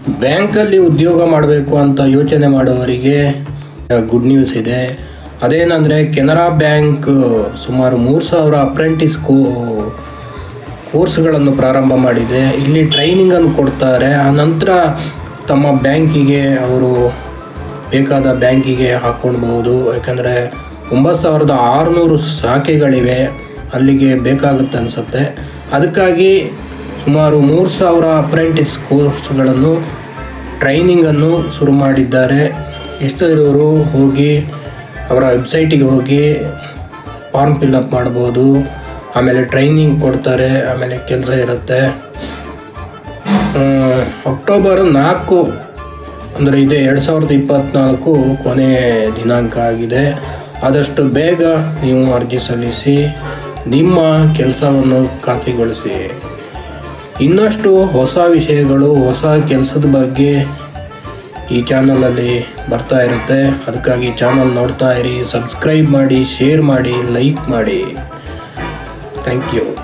ಬ್ಯಾಂಕಲ್ಲಿ ಉದ್ಯೋಗ ಮಾಡಬೇಕು ಅಂತ ಯೋಚನೆ ಮಾಡುವವರಿಗೆ ಗುಡ್ ನ್ಯೂಸ್ ಇದೆ. ಅದೇನೆಂದರೆ ಕೆನರಾ ಬ್ಯಾಂಕ್ ಸುಮಾರು 3000 ಅಪ್ರೆಂಟಿಸ್ ಕೋರ್ಸ್ಗಳನ್ನು ಪ್ರಾರಂಭ ಮಾಡಿದೆ. ಇಲ್ಲಿ ಟ್ರೈನಿಂಗನ್ನು ಕೊಡ್ತಾರೆ. ಆ ನಂತರ ತಮ್ಮ ಬ್ಯಾಂಕಿಗೆ ಅವರು ಬೇಕಾದ ಬ್ಯಾಂಕಿಗೆ ಹಾಕ್ಕೊಳ್ಬೋದು. ಯಾಕಂದರೆ 9600 ಶಾಖೆಗಳಿವೆ, ಅಲ್ಲಿಗೆ ಬೇಕಾಗುತ್ತೆ ಅನಿಸುತ್ತೆ. ಅದಕ್ಕಾಗಿ ಸುಮಾರು 3000 ಅಪ್ರೆಂಟಿಸ್ ಕೋರ್ಸ್ಗಳನ್ನು ಟ್ರೈನಿಂಗನ್ನು ಶುರು ಮಾಡಿದ್ದಾರೆ. ಇಷ್ಟವಿರೋರು ಹೋಗಿ ಅವರ ವೆಬ್ಸೈಟಿಗೆ ಹೋಗಿ ಫಾರ್ಮ್ ಫಿಲ್ಅಪ್ ಮಾಡ್ಬೋದು. ಆಮೇಲೆ ಟ್ರೈನಿಂಗ್ ಕೊಡ್ತಾರೆ, ಆಮೇಲೆ ಕೆಲಸ ಇರುತ್ತೆ. ಅಕ್ಟೋಬರ್ 4 ಅಂದರೆ ಇದೆ 2024 ಕೊನೆ ದಿನಾಂಕ ಆಗಿದೆ. ಆದಷ್ಟು ಬೇಗ ನೀವು ಅರ್ಜಿ ಸಲ್ಲಿಸಿ ನಿಮ್ಮ ಕೆಲಸವನ್ನು ಖಾತ್ರಿಗೊಳಿಸಿ. ಇನ್ನಷ್ಟು ಹೊಸ ವಿಷಯಗಳು, ಹೊಸ ಕೆಲಸದ ಬಗ್ಗೆ ಈ ಚಾನಲಲ್ಲಿ ಬರ್ತಾ ಇರುತ್ತೆ. ಅದಕ್ಕಾಗಿ ಚಾನಲ್ ನೋಡ್ತಾ ಇರಿ, ಸಬ್ಸ್ಕ್ರೈಬ್ ಮಾಡಿ, ಶೇರ್ ಮಾಡಿ, ಲೈಕ್ ಮಾಡಿ. Thank you.